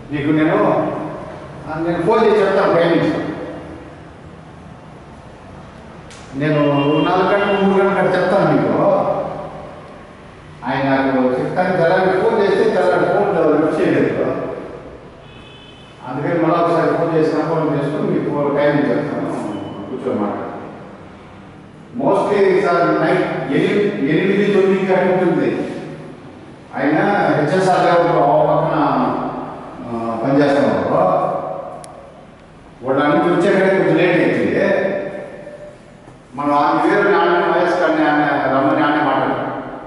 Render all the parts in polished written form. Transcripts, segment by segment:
నీకు నేను ఫోన్ చేసి చెప్తాను టైమింగ్స్. నేను 4 గంటలు 3 గంటలు చెప్తాను మీకు. ఆయన నాకు చెప్తాను తెల్లారి ఫోన్ చేస్తే తెల్లారి ఫోన్ లిఫ్ట్ చేయలేదు. అందుకని మళ్ళీ ఒకసారి ఫోన్ చేసి కన్ఫర్మ్ చేసుకొని మీకు టైమింగ్ చెప్తాను. కూర్చొని మాట్లాడు. మోస్ట్లీ సార్ నైట్ 8-9 గంటలు ఉంటుంది. ఆయన హెచ్ఎస్ఆర్ లెవెల్లో పక్కన పనిచేస్తున్నారు. వాళ్ళు అన్ని వచ్చాకనే కొంచెం లేట్ అవుతుంది. మనం ఆ వేరు నాన్న వయసు కానీ రమ్మని ఆనే మాట్లాడారు.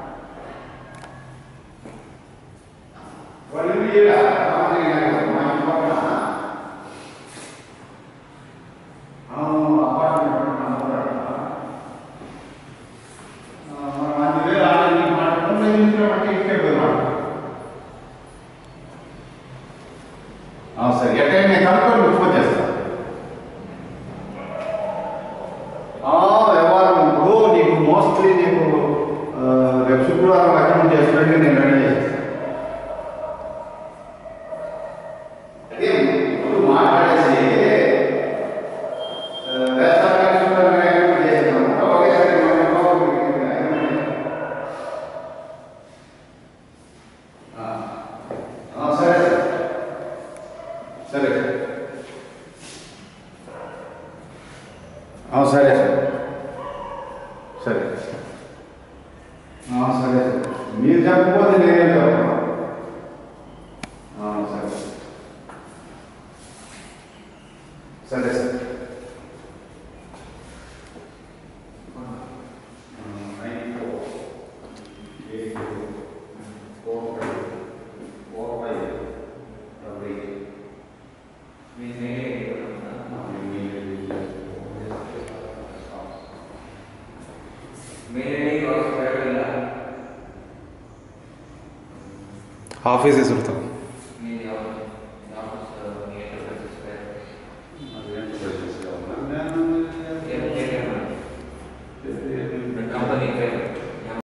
వాళ్ళు సరే ఎక్కడైనా నేను కనుక్కొని మీకు ఫోన్ చేస్తాను. వ్యవహారం ఇప్పుడు నీకు మోస్ట్లీ నీకు రేపు శుక్రవారం అటెండ్ చేసినట్టు నేను రెడీ చేస్తాను. అదే ఇప్పుడు మాట్లాడేసి సరే సరే సరే సరే మీరు చెప్పకపోతే నేనేం చెప్పను. సరే సరే సరే ऑफिस से सुनता हूँ।